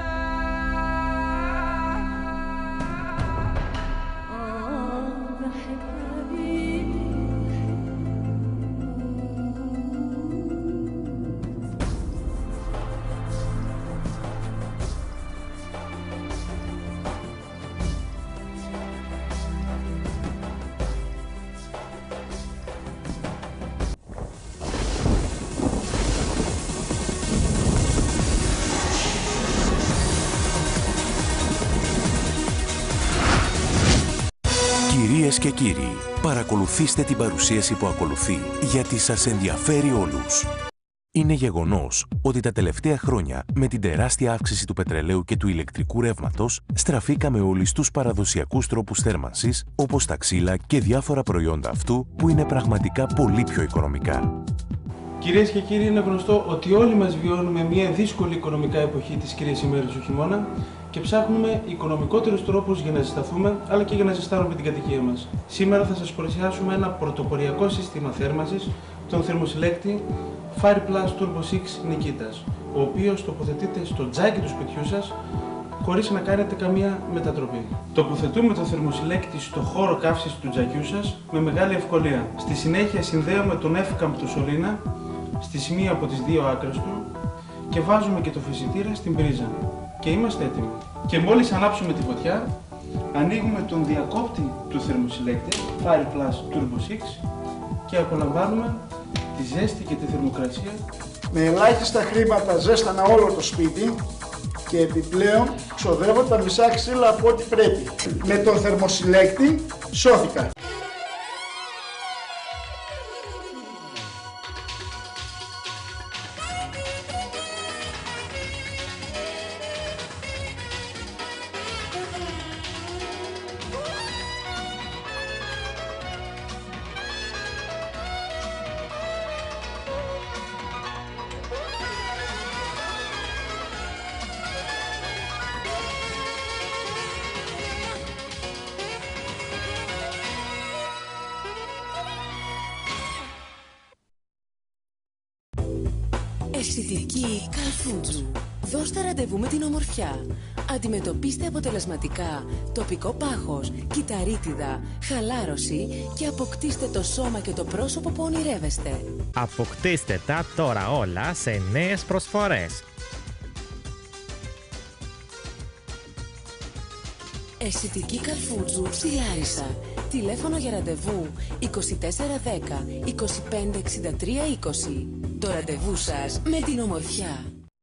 Κυρίες και κύριοι, παρακολουθήστε την παρουσίαση που ακολουθεί, γιατί σας ενδιαφέρει όλους. Είναι γεγονός ότι τα τελευταία χρόνια, με την τεράστια αύξηση του πετρελαίου και του ηλεκτρικού ρεύματος, στραφήκαμε όλοι στους παραδοσιακούς τρόπους θέρμανσης, όπως τα ξύλα και διάφορα προϊόντα αυτού, που είναι πραγματικά πολύ πιο οικονομικά. Κυρίες και κύριοι, είναι γνωστό ότι όλοι μας βιώνουμε μια δύσκολη οικονομικά εποχή τις κυρίες ημέρες του χειμώνα και ψάχνουμε οικονομικότερους τρόπους για να ζεσταθούμε, αλλά και για να ζεστάνουμε την κατοικία μας. Σήμερα θα σας παρουσιάσουμε ένα πρωτοποριακό σύστημα θέρμανσης, τον θερμοσυλλέκτη Fireplus Turbo 6 Νικήτας, ο οποίος τοποθετείται στο τζάκι του σπιτιού σας χωρίς να κάνετε καμία μετατροπή. Τοποθετούμε το θερμοσυλλέκτη στο χώρο καύσης του τζακιού σας με μεγάλη ευκολία. Στη συνέχεια συνδέουμε τον εύκαμπτο σωλήνα στη μία από τις δύο άκρες του και βάζουμε και το φυσιτήρα στην πρίζα. Και είμαστε έτοιμοι. Και μόλις ανάψουμε τη φωτιά, ανοίγουμε τον διακόπτη του θερμοσυλλέκτη Fireplus Turbo 6 και απολαμβάνουμε τη ζέστη και τη θερμοκρασία. Με ελάχιστα χρήματα ζέστανα όλο το σπίτι και επιπλέον ξοδεύω τα μισά ξύλα από ό,τι πρέπει. Με τον θερμοσυλλέκτη σώθηκα. Αισθητική Καλφούτζου. Δώστε ραντεβού με την ομορφιά. Αντιμετωπίστε αποτελεσματικά τοπικό πάχος, κυταρίτιδα, χαλάρωση και αποκτήστε το σώμα και το πρόσωπο που ονειρεύεστε. Αποκτήστε τα τώρα όλα σε νέες προσφορές. Αισθητική Καρφούτζου στη Λάρισα. Τηλέφωνο για ραντεβού 2410 25 63 20. Το ραντεβού σας με την ομορφιά.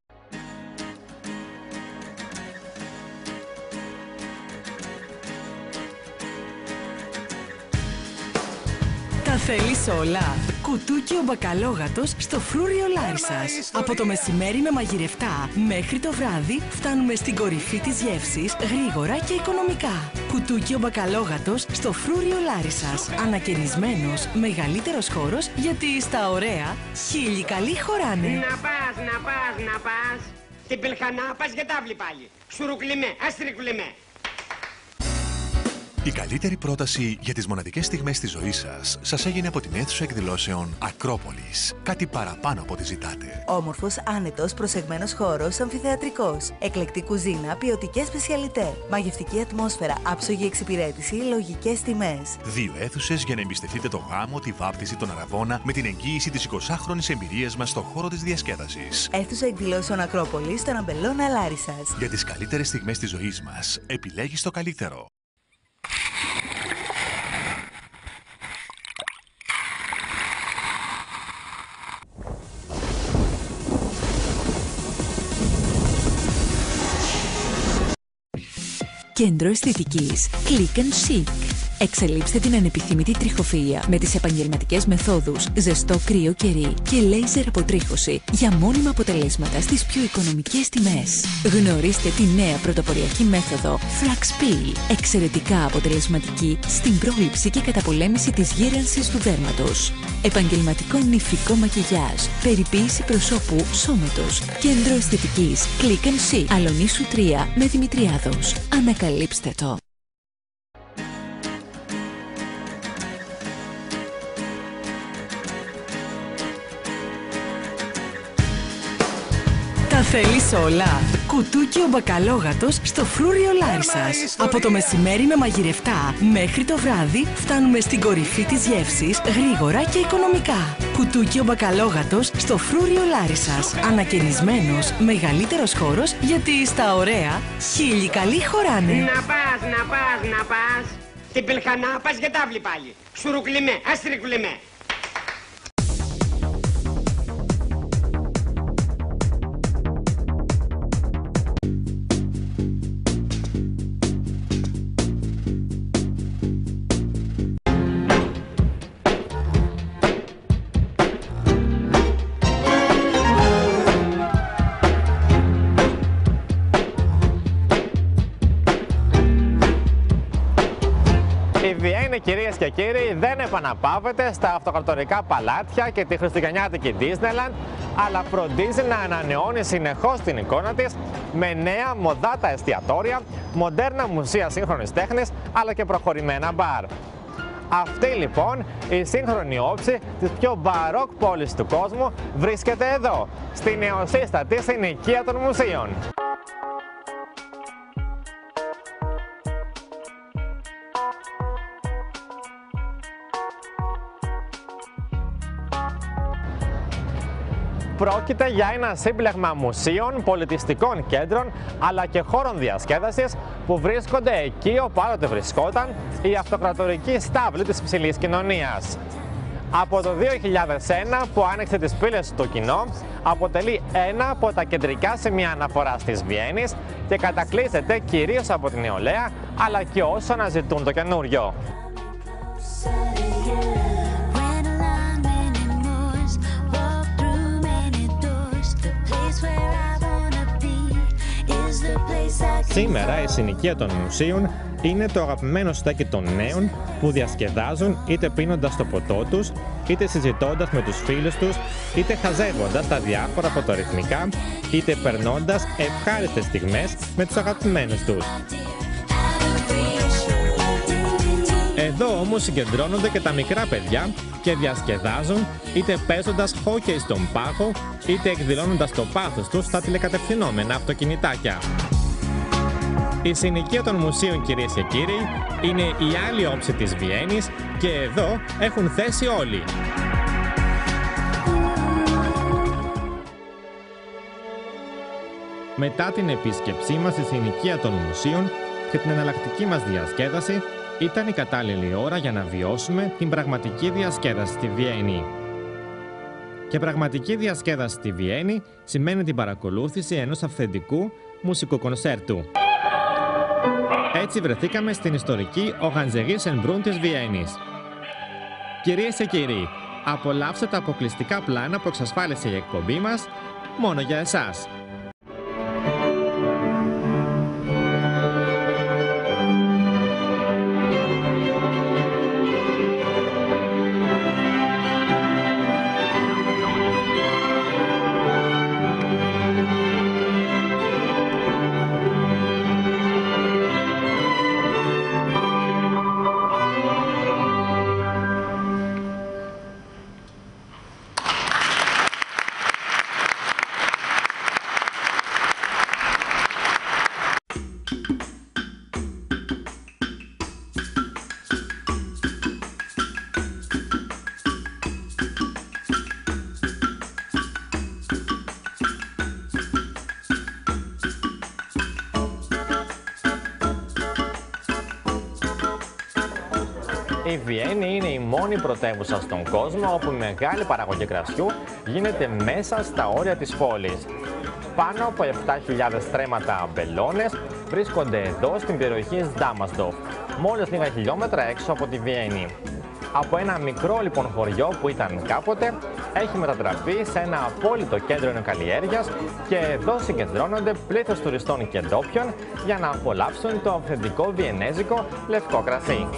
Τα θέλεις όλα. Κουτούκι ο μπακαλόγατος στο φρούριο Λάρισας. Από το μεσημέρι με μαγειρευτά μέχρι το βράδυ φτάνουμε στην κορυφή της γεύσης γρήγορα και οικονομικά. Κουτούκι ο μπακαλόγατος στο φρούριο Λάρισας. Ανακαινισμένος, μεγαλύτερος χώρος γιατί στα ωραία χίλιοι καλοί χωράνε. Να πας. Την πελχανά πας για τάβλη πάλι. Σουρουκλιμέ, αστρικλιμέ. Η καλύτερη πρόταση για τις μοναδικές στιγμές της ζωής σας έγινε από την αίθουσα εκδηλώσεων Ακρόπολης. Κάτι παραπάνω από ό,τι ζητάτε. Όμορφος, άνετος, προσεγμένος χώρος, αμφιθεατρικός. Εκλεκτή κουζίνα, ποιοτικές σπεσιαλιτέ. Μαγευτική ατμόσφαιρα, άψογη εξυπηρέτηση, λογικές τιμές. 2 αίθουσες για να εμπιστευτείτε το γάμο, τη βάπτιση, τον αραβώνα με την εγγύηση της 20χρονης εμπειρίας μας στον χώρο της διασκέδασης. Αίθουσα εκδηλώσεων Ακρόπολης στον Αμπελώνα Λάρισας. Για τις καλύτερες στιγμές της ζωής μας, επιλέγεις το καλύτερο. Κέντρο Αισθητικής Click and Chic. Εξελίψτε την ανεπιθύμητη τριχοφυΐα με τις επαγγελματικές μεθόδους ζεστό κρύο κερί και λέιζερ αποτρίχωση για μόνιμα αποτελέσματα στις πιο οικονομικές τιμές. Γνωρίστε τη νέα πρωτοποριακή μέθοδο Flax Peel, εξαιρετικά αποτελεσματική στην πρόληψη και καταπολέμηση της γύρανσης του δέρματος. Επαγγελματικό νηφικό μακιγιάζ, περιποίηση προσώπου, σώματος. Κέντρο Αισθητικής Click and Chic, Αλονίσου 3 με Δημητριάδος. Ανακαλύψτε το. Τα θέλεις όλα. Κουτούκι ο μπακαλόγατος στο φρούριο Λάρισας. Από το μεσημέρι με μαγειρευτά μέχρι το βράδυ φτάνουμε στην κορυφή της γεύσης γρήγορα και οικονομικά. Κουτούκι ο μπακαλόγατος στο φρούριο Λάρισας. Ανακαινισμένος, μεγαλύτερος χώρος γιατί στα ωραία χίλιοι καλοί χωράνε. Να πας. Την πελχανά πας για τάβλη πάλι. Σουρουκλιμέ, αστρικλιμέ. Η Βιέννη, κυρίες και κύριοι, δεν επαναπαύεται στα αυτοκρατορικά παλάτια και τη χριστουγεννιάτικη Disneyland, αλλά φροντίζει να ανανεώνει συνεχώς την εικόνα της με νέα μοδάτα εστιατόρια, μοντέρνα μουσεία σύγχρονης τέχνης, αλλά και προχωρημένα μπαρ. Αυτή λοιπόν η σύγχρονη όψη της πιο μπαρόκ πόλης του κόσμου βρίσκεται εδώ, στη νεοσύστατη συνοικία των μουσείων. Πρόκειται για ένα σύμπλεγμα μουσείων, πολιτιστικών κέντρων αλλά και χώρων διασκέδασης που βρίσκονται εκεί όπου άλλοτε βρισκόταν η αυτοκρατορική στάβλη της υψηλής κοινωνίας. Από το 2001 που άνοιξε τις πύλες στο κοινό, αποτελεί ένα από τα κεντρικά σημεία αναφοράς της Βιέννης και κατακλείζεται κυρίως από την νεολαία αλλά και όσους αναζητούν το καινούριο. Σήμερα η συνοικία των μουσείων είναι το αγαπημένο στέκι των νέων που διασκεδάζουν είτε πίνοντας το ποτό τους, είτε συζητώντας με τους φίλους τους, είτε χαζεύοντας τα διάφορα φωτορυθμικά, είτε περνώντας ευχάριστες στιγμές με τους αγαπημένους τους. Εδώ όμως συγκεντρώνονται και τα μικρά παιδιά και διασκεδάζουν είτε παίζοντας χόκεϊ στον πάγο, είτε εκδηλώνοντας το πάθος τους στα τηλεκατευθυνόμενα αυτοκινητάκια. Η συνοικία των μουσείων, κυρίες και κύριοι, είναι η άλλη όψη της Βιέννης και εδώ έχουν θέση όλοι. Μετά την επίσκεψή μας στη συνοικία των μουσείων και την εναλλακτική μας διασκέδαση, ήταν η κατάλληλη ώρα για να βιώσουμε την πραγματική διασκέδαση στη Βιέννη. Και πραγματική διασκέδαση στη Βιέννη σημαίνει την παρακολούθηση ενός αυθεντικού μουσικού κονσέρτου. Έτσι βρεθήκαμε στην ιστορική Orangerie της Βιέννης. Κυρίες και κύριοι, απολαύστε τα αποκλειστικά πλάνα που εξασφάλισε η εκπομπή μας μόνο για εσάς. Η Βιέννη είναι η μόνη πρωτεύουσα στον κόσμο όπου η μεγάλη παραγωγή κρασιού γίνεται μέσα στα όρια της πόλης. Πάνω από 7.000 στρέμματα αμπελώνες βρίσκονται εδώ στην περιοχή Σντάμασντοφ, μόλις λίγα χιλιόμετρα έξω από τη Βιέννη. Από ένα μικρό λοιπόν χωριό που ήταν κάποτε, έχει μετατραπεί σε ένα απόλυτο κέντρο εινοκαλλιέργειας και εδώ συγκεντρώνονται πλήθος τουριστών και ντόπιων για να απολαύσουν το αυθεντικό βιενέζικο λευκό κρασί.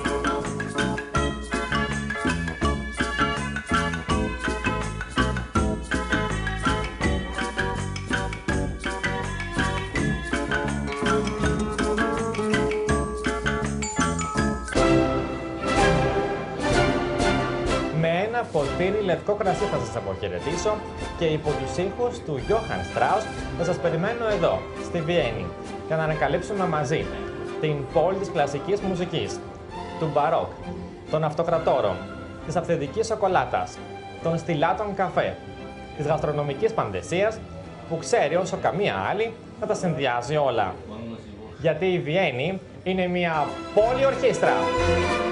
Ποτήρι λευκό κρασί θα σας αποχαιρετήσω και υπό τους ήχους του Johann Strauss θα σας περιμένω εδώ, στη Βιέννη, για να ανακαλύψουμε μαζί την πόλη της κλασικής μουσικής, του μπαρόκ, των αυτοκρατόρων, της αυθεντικής σοκολάτας, των στιλάτων καφέ, της γαστρονομικής παντεσίας που ξέρει όσο καμία άλλη να τα συνδυάζει όλα. Γιατί η Βιέννη είναι μια πόλη ορχήστρα.